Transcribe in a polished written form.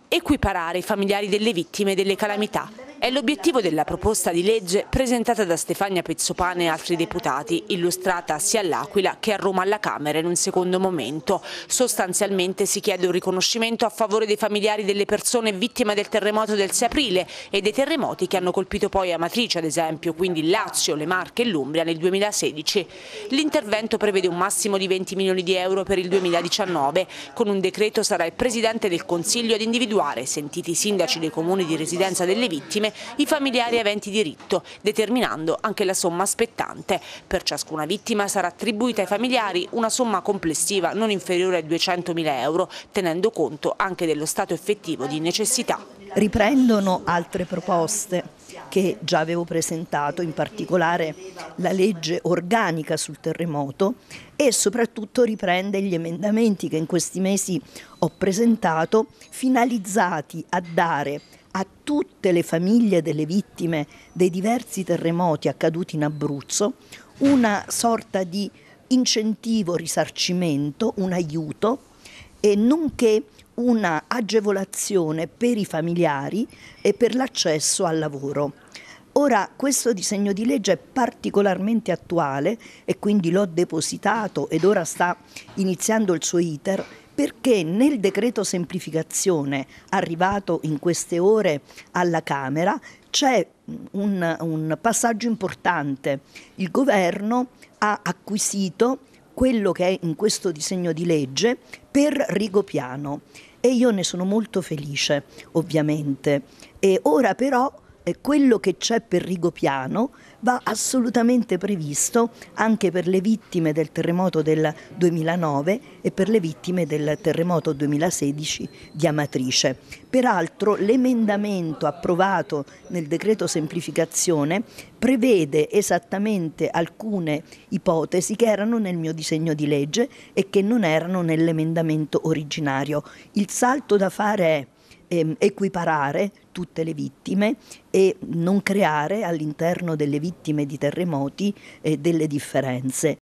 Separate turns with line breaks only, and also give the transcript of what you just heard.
Equiparare i familiari delle vittime delle calamità. È l'obiettivo della proposta di legge presentata da Stefania Pezzopane e altri deputati, illustrata sia all'Aquila che a Roma alla Camera in un secondo momento. Sostanzialmente si chiede un riconoscimento a favore dei familiari delle persone vittime del terremoto del 6 aprile e dei terremoti che hanno colpito poi Amatrice, ad esempio, quindi il Lazio, le Marche e l'Umbria nel 2016. L'intervento prevede un massimo di 20 milioni di euro per il 2019. Con un decreto sarà il Presidente del Consiglio ad individuare, sentiti i sindaci dei comuni di residenza delle vittime, i familiari aventi diritto, determinando anche la somma spettante. Per ciascuna vittima sarà attribuita ai familiari una somma complessiva non inferiore ai 200.000 euro, tenendo conto anche dello stato effettivo di necessità.
Riprendono altre proposte che già avevo presentato, in particolare la legge organica sul terremoto, e soprattutto riprende gli emendamenti che in questi mesi ho presentato, finalizzati a dare a tutte le famiglie delle vittime dei diversi terremoti accaduti in Abruzzo una sorta di incentivo, risarcimento, un aiuto, e nonché una agevolazione per i familiari e per l'accesso al lavoro. Ora, questo disegno di legge è particolarmente attuale e quindi l'ho depositato ed ora sta iniziando il suo iter, perché nel decreto semplificazione arrivato in queste ore alla Camera c'è un passaggio importante. Il governo ha acquisito quello che è in questo disegno di legge per Rigopiano e io ne sono molto felice, ovviamente. E ora però quello che c'è per Rigopiano va assolutamente previsto anche per le vittime del terremoto del 2009 e per le vittime del terremoto 2016 di Amatrice. Peraltro l'emendamento approvato nel decreto semplificazione prevede esattamente alcune ipotesi che erano nel mio disegno di legge e che non erano nell'emendamento originario. Il salto da fare è equiparare tutte le vittime e non creare all'interno delle vittime di terremoti delle differenze.